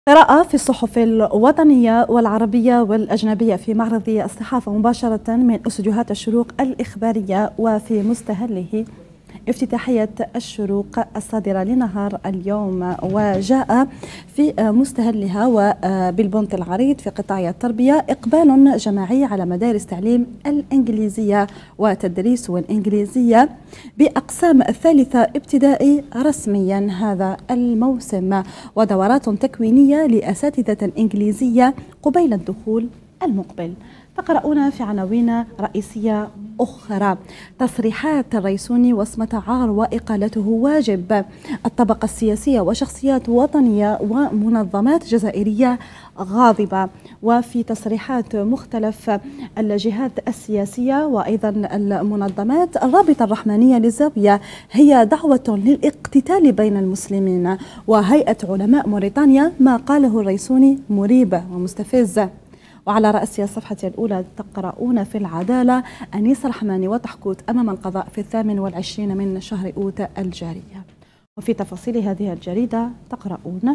قراءة في الصحف الوطنية والعربية والأجنبية في معرض الصحافة مباشرة من استديوهات الشروق الإخبارية، وفي مستهله افتتاحية الشروق الصادرة لنهار اليوم، وجاء في مستهلها وبالبنط العريض في قطاع التربية إقبال جماعي على مدارس تعليم الإنجليزية وتدريس الإنجليزية بأقسام الثالثة ابتدائي رسميا هذا الموسم، ودورات تكوينية لأساتذة الإنجليزية قبيل الدخول المقبل. تقرؤون في عناوين رئيسية أخرى: تصريحات الريسوني وصمة عار وإقالته واجب، الطبقة السياسية وشخصيات وطنية ومنظمات جزائرية غاضبة. وفي تصريحات مختلف الجهات السياسية وأيضا المنظمات، الرابطة الرحمانية للزاوية هي دعوة للاقتتال بين المسلمين، وهيئة علماء موريتانيا ما قاله الريسوني مريب ومستفز. وعلى رأس الصفحة الأولى تقرؤون في العدالة: أنيس رحماني وتحكوت أمام القضاء في 28 من شهر أوت الجارية. وفي تفاصيل هذه الجريدة تقرؤون: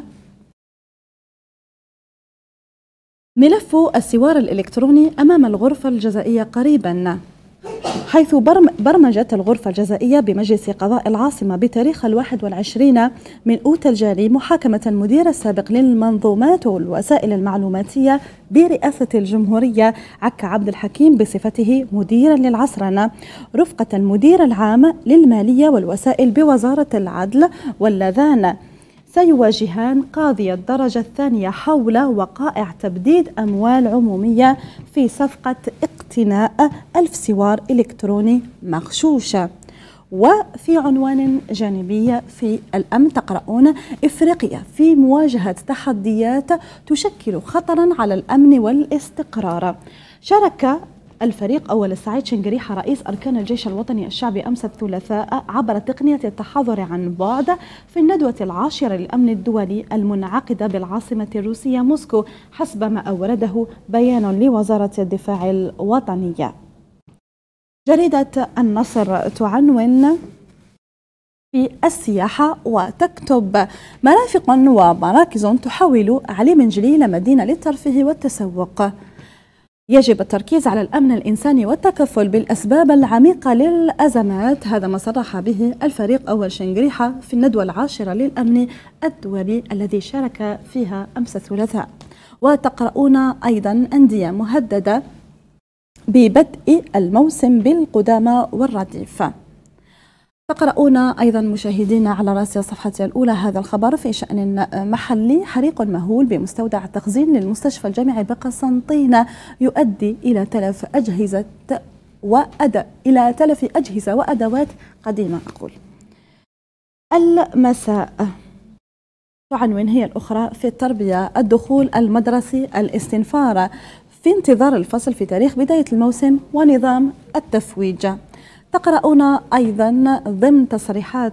ملف السوار الإلكتروني أمام الغرفة الجزائية قريبا، حيث برمجت الغرفة الجزائية بمجلس قضاء العاصمة بتاريخ 21 من أوت الجاري محاكمة المدير السابق للمنظومات والوسائل المعلوماتية برئاسة الجمهورية عكا عبد الحكيم بصفته مديرا للعصرنة، رفقة المدير العام للمالية والوسائل بوزارة العدل، واللذان سيواجهان قاضي الدرجة الثانية حول وقائع تبديد أموال عمومية في صفقة اقتناء 1000 سوار إلكتروني مغشوشة. وفي عنوان جانبي في الأمن تقرؤون: إفريقيا في مواجهة تحديات تشكل خطرا على الأمن والاستقرار. شارك الفريق أول سعيد شنقريحة رئيس أركان الجيش الوطني الشعبي أمس الثلاثاء عبر تقنية التحاضر عن بعد في الندوة العاشرة للأمن الدولي المنعقدة بالعاصمة الروسية موسكو، حسب ما أورده بيان لوزارة الدفاع الوطنية. جريدة النصر تعنون في السياحة وتكتب: مرافق ومراكز تحول علي منجلي مدينة للترفيه والتسوق، يجب التركيز على الأمن الإنساني والتكفل بالأسباب العميقة للأزمات. هذا ما صرح به الفريق أول شنقريحة في الندوة العاشرة للأمن الدولي الذي شارك فيها أمس الثلاثاء. وتقرؤون أيضا: أندية مهددة ببدء الموسم بالقدامى والرديف. تقرؤون أيضا مشاهدينا على رأس الصفحة الأولى هذا الخبر في شأن محلي: حريق مهول بمستودع التخزين للمستشفى الجامعي بقسنطين يؤدي إلى تلف أجهزة وأدوات قديمة. المساء تعنون هي الأخرى في التربية: الدخول المدرسي الاستنفار في انتظار الفصل في تاريخ بداية الموسم ونظام التفويج. تقرؤون أيضا ضمن تصريحات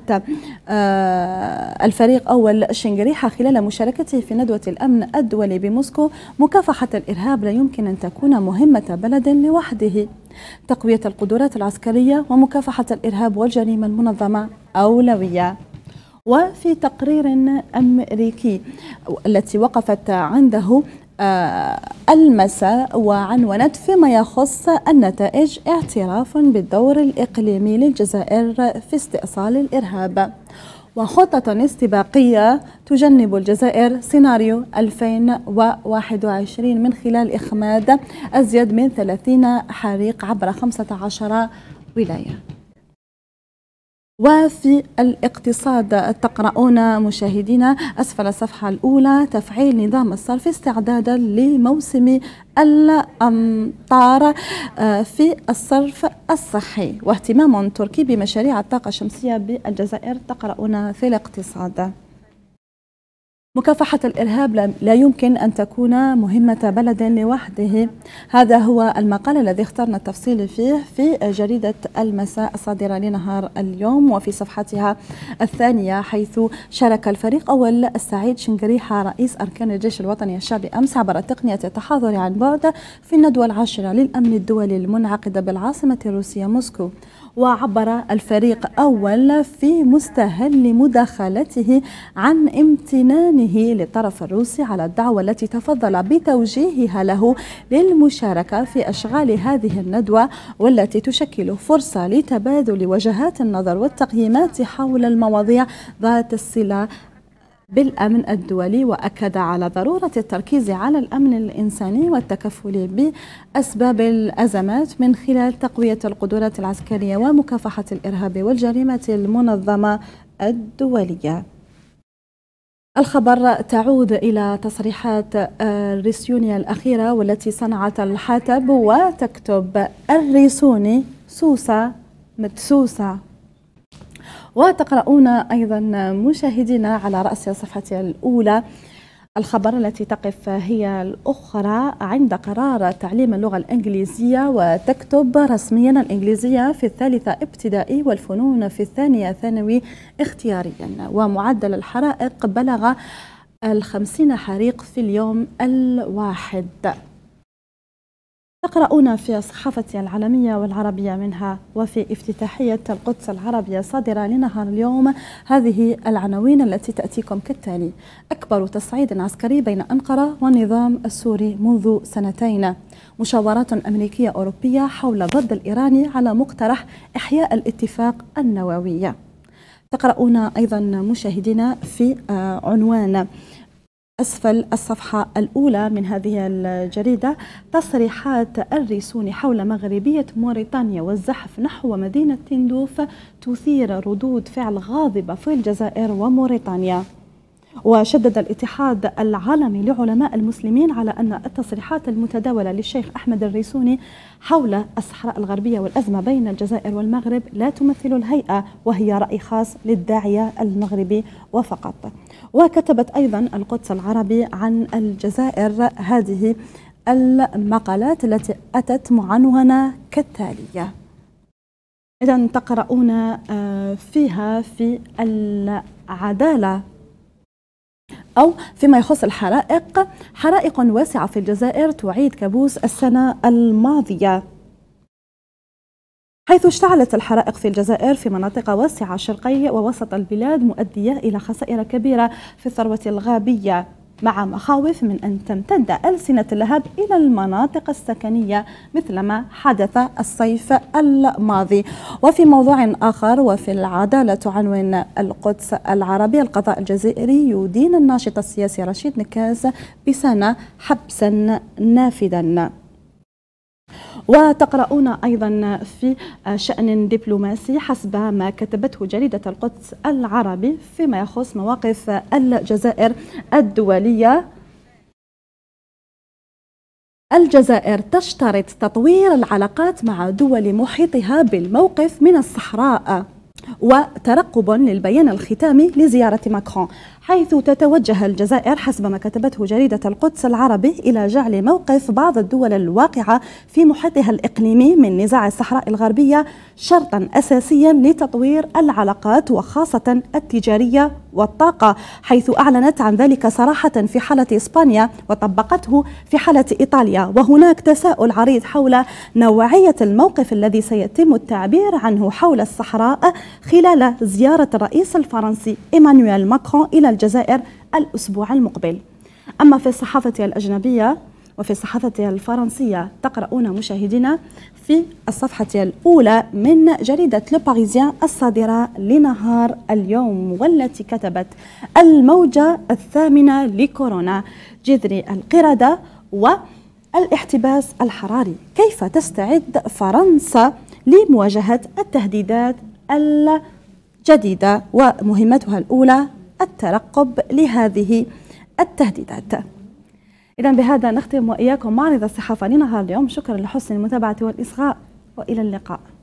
الفريق أول شنقريحة خلال مشاركته في ندوة الأمن الدولي بموسكو: مكافحة الإرهاب لا يمكن أن تكون مهمة بلد لوحده، تقوية القدرات العسكرية ومكافحة الإرهاب والجريمة المنظمة أولوية. وفي تقرير أمريكي التي وقفت عنده المساء وعنونت فيما يخص النتائج: اعتراف بالدور الإقليمي للجزائر في استئصال الإرهاب، وخطة استباقية تجنب الجزائر سيناريو 2021 من خلال إخماد أزيد من 30 حريق عبر 15 ولاية. وفي الاقتصاد تقرؤون مشاهدينا أسفل الصفحة الأولى: تفعيل نظام الصرف استعدادا لموسم الأمطار في الصرف الصحي، واهتمام تركي بمشاريع الطاقة الشمسية بالجزائر. تقرؤون في الاقتصاد: مكافحة الإرهاب لا يمكن أن تكون مهمة بلد لوحده. هذا هو المقال الذي اخترنا التفصيل فيه في جريدة المساء الصادرة لنهار اليوم وفي صفحتها الثانية، حيث شارك الفريق أول السعيد شنقريحة رئيس أركان الجيش الوطني الشعبي أمس عبر تقنية التحاضر عن بعد في الندوة العاشرة للأمن الدولي المنعقدة بالعاصمة الروسية موسكو. وعبر الفريق أول في مستهل مداخلته عن امتنانه للطرف الروسي على الدعوة التي تفضل بتوجيهها له للمشاركة في أشغال هذه الندوة، والتي تشكل فرصة لتبادل وجهات النظر والتقييمات حول المواضيع ذات الصلة بالأمن الدولي. وأكد على ضرورة التركيز على الأمن الإنساني والتكفل بأسباب الأزمات من خلال تقوية القدرات العسكرية ومكافحة الإرهاب والجريمة المنظمة الدولية. الخبر تعود إلى تصريحات الريسيوني الأخيرة والتي صنعت الحاتب، وتكتب الريسوني سوسة مدسوسة. وتقرؤون أيضا مشاهدينا على رأس الصفحة الأولى الخبر التي تقف هي الأخرى عند قرار تعليم اللغة الإنجليزية، وتكتب رسميا الإنجليزية في الثالثة ابتدائي والفنون في الثانية ثانوي اختياريا. ومعدل الحرائق بلغ 50 حريق في اليوم الواحد. تقرؤون في الصحافة العالمية والعربية منها وفي افتتاحية القدس العربية صادرة لنهار اليوم هذه العناوين التي تأتيكم كالتالي: أكبر تصعيد عسكري بين أنقرة والنظام السوري منذ سنتين، مشاورات أمريكية أوروبية حول الرد الإيراني على مقترح إحياء الاتفاق النووي. تقرؤون أيضا مشاهدينا في عنوان أسفل الصفحة الأولى من هذه الجريدة تصريحات الريسوني حول مغربية موريتانيا والزحف نحو مدينة تندوف تثير ردود فعل غاضبة في الجزائر وموريتانيا. وشدد الاتحاد العالمي لعلماء المسلمين على أن التصريحات المتداولة للشيخ أحمد الريسوني حول الصحراء الغربية والأزمة بين الجزائر والمغرب لا تمثل الهيئة، وهي رأي خاص للداعية المغربي وفقط. وكتبت أيضا القدس العربي عن الجزائر هذه المقالات التي أتت معنونة كالتالي. إذن تقرؤون فيها في العدالة أو فيما يخص الحرائق: حرائق واسعة في الجزائر تعيد كابوس السنة الماضية، حيث اشتعلت الحرائق في الجزائر في مناطق واسعة شرقي ووسط البلاد، مؤدية إلى خسائر كبيرة في الثروة الغابية، مع مخاوف من أن تمتد ألسنة اللهب إلى المناطق السكنية مثلما حدث الصيف الماضي. وفي موضوع آخر وفي العدالة تعنون القدس العربي: القضاء الجزائري يدين الناشط السياسي رشيد نكاس بسنة حبسا نافذا. وتقرؤون أيضا في شأن دبلوماسي حسب ما كتبته جريدة القدس العربي فيما يخص مواقف الجزائر الدولية: الجزائر تشترط تطوير العلاقات مع دول محيطها بالموقف من الصحراء، وترقب للبيان الختامي لزيارة ماكرون، حيث تتوجه الجزائر حسب ما كتبته جريدة القدس العربي إلى جعل موقف بعض الدول الواقعة في محيطها الإقليمي من نزاع الصحراء الغربية شرطا أساسيا لتطوير العلاقات وخاصة التجارية والطاقة، حيث أعلنت عن ذلك صراحة في حالة إسبانيا وطبقته في حالة إيطاليا. وهناك تساؤل عريض حول نوعية الموقف الذي سيتم التعبير عنه حول الصحراء خلال زيارة الرئيس الفرنسي إيمانويل ماكرون إلى الجزائر الأسبوع المقبل. أما في الصحافة الأجنبية وفي الصحافة الفرنسية تقرؤون مشاهدينا في الصفحة الأولى من جريدة لو باريزيان الصادرة لنهار اليوم، والتي كتبت: الموجة الثامنة لكورونا، جذر القردة والاحتباس الحراري، كيف تستعد فرنسا لمواجهة التهديدات الجديدة، ومهمتها الأولى الترقب لهذه التهديدات. إذا بهذا نختم وإياكم معرض الصحافة لنهار اليوم. شكرا لحسن المتابعة والإصغاء، وإلى اللقاء.